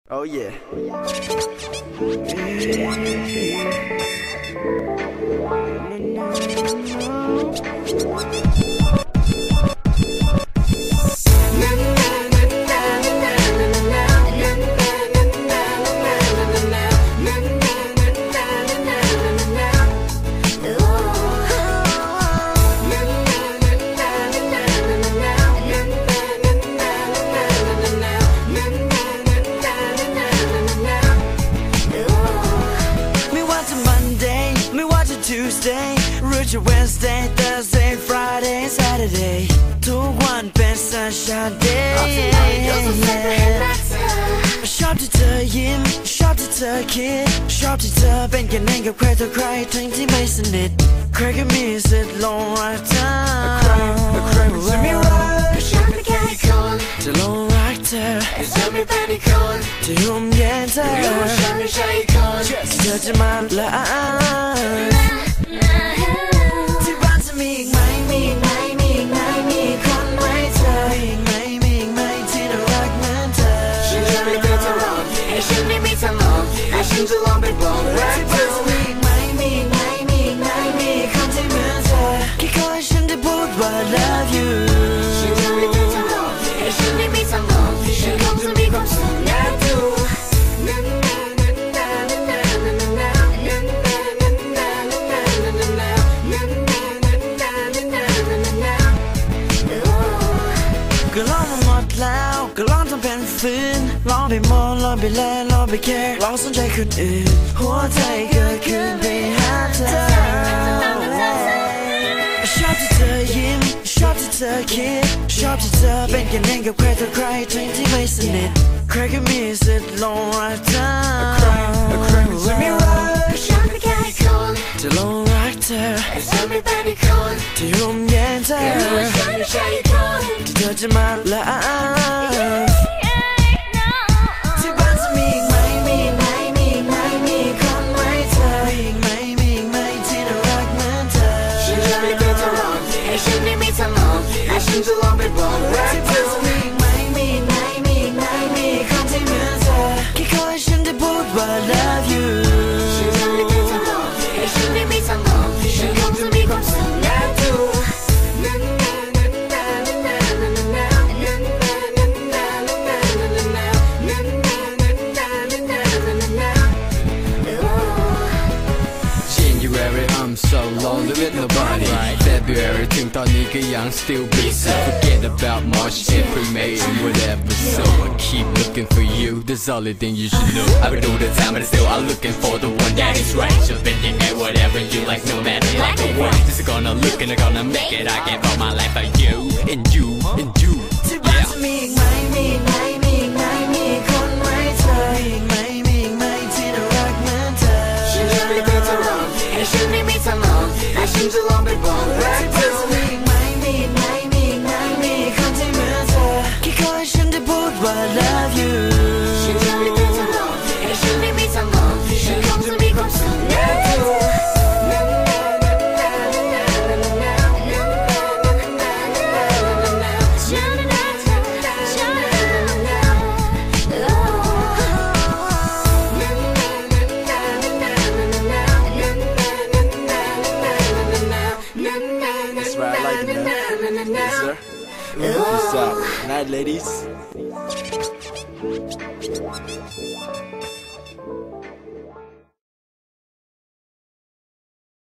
Oh yeah. Tuesday หรือจะ Wednesday Thursday Friday Saturday ทุกวันเป็น Sunshine Day ชอบที่เธอยิ้มชอบที่เธอคิดชอบที่เธอเป็นกันเองกับใครต่อใครทั้งที่ไม่สนิทใครก็มีสิทธิ์หลงรักเธอใครจะไม่รักก็ฉันไม่แค่คนจะหลงรักเธอจะไม่เป็นอีกคนที่ห่วงใยเธอฉันไม่ใช่คนที่เธอจะมาละที่บ้านจะมีอีกไหมมีอีกไหมมีอีกไหมมีคนไหมเธอมีอีกไหมมีอีกไหมที่น่ารักเหมือนเธอฉันจะไม่เดินทางหลอกให้ฉันไม่มีทางหลอกให้ฉันจะลองไปบอกรักเธอมีอีกไหมมีอีกไหมมีอีกไหมมีคนที่เหมือนเธอแค่ขอให้ฉันได้พูดว่า love you ฉันจะไม่เดินทางหลอกให้ฉันไม่มีทางหลอกฉันคงจะมีความสุขนะดูก็ลองมาหมดแล้วก็ลองทำเป็นฝืนลองไปมองลองไปแลลองไปแค่ลองสนใจคนอื่นหัวใจเกิดขึ้นไปหาเธอชอบที่เธอยิ้มชอบที่เธอคิดชอบที่เธอเป็นกันเองกับใครต่อใครทั้งที่ไม่สนิทใครก็มีสิทธิ์หลงรักเธอจะไม่รักฉันไม่แค่คนจะหลงรักเธอจะไม่เป็นอีกคนที่ห่วงใยเธอฉันไม่ใช่คนที่เธอจะมาละที่บ้านจะมีอีกไหมมีอีกไหมมีอีกไหมมีคนไหมเธอมีอีกไหมมีอีกไหมที่น่ารักเหมือนเธอฉันจะไม่เดินทางหลอกให้ฉันไม่มีทางหลอกให้ฉันจะลองไปบอกรักเธอมีอีกไหมมีอีกไหมมีอีกไหมมีคนที่เหมือนเธอแค่ขอให้ฉันได้พูดว่า love you ฉันจะไม่เดินทางหลอกให้ฉันไม่มีทางหลอกฉันคงจะมีความสุขนะดู So lonely with nobody February ถึงตอนนี้ก็ยัง still busy Forget about March, April, May and whatever So I keep looking for you That's the only thing you should know I've been all the time but still I'm looking for the one that is right So then you get whatever you like no matter like the one Just gonna look and I'm gonna make it I gave all my life for you and you and you ที่บ้านจะมีอีกไหมมีอีกไหมมีอีกไหมมีคนไหมเธอมีอีกไหมมีอีกไหมที่น่ารักเหมือนเธอฉันจะไม่เดินทางหลอกให้ฉันไม่มีทางหลอกให้ฉันจะลองไปบอกรักเธอมีอีกไหมมีอีกไหมมีอีกไหมมีคนที่เหมือนเธอแค่ขอให้ฉันได้พูดว่า love you ฉันจะไม่เดินทางหลอกให้ฉันไม่มีทางหลอกฉันคงจะมีความสุขนะดู Right like that. Yes, sir. Peace out. Night, ladies.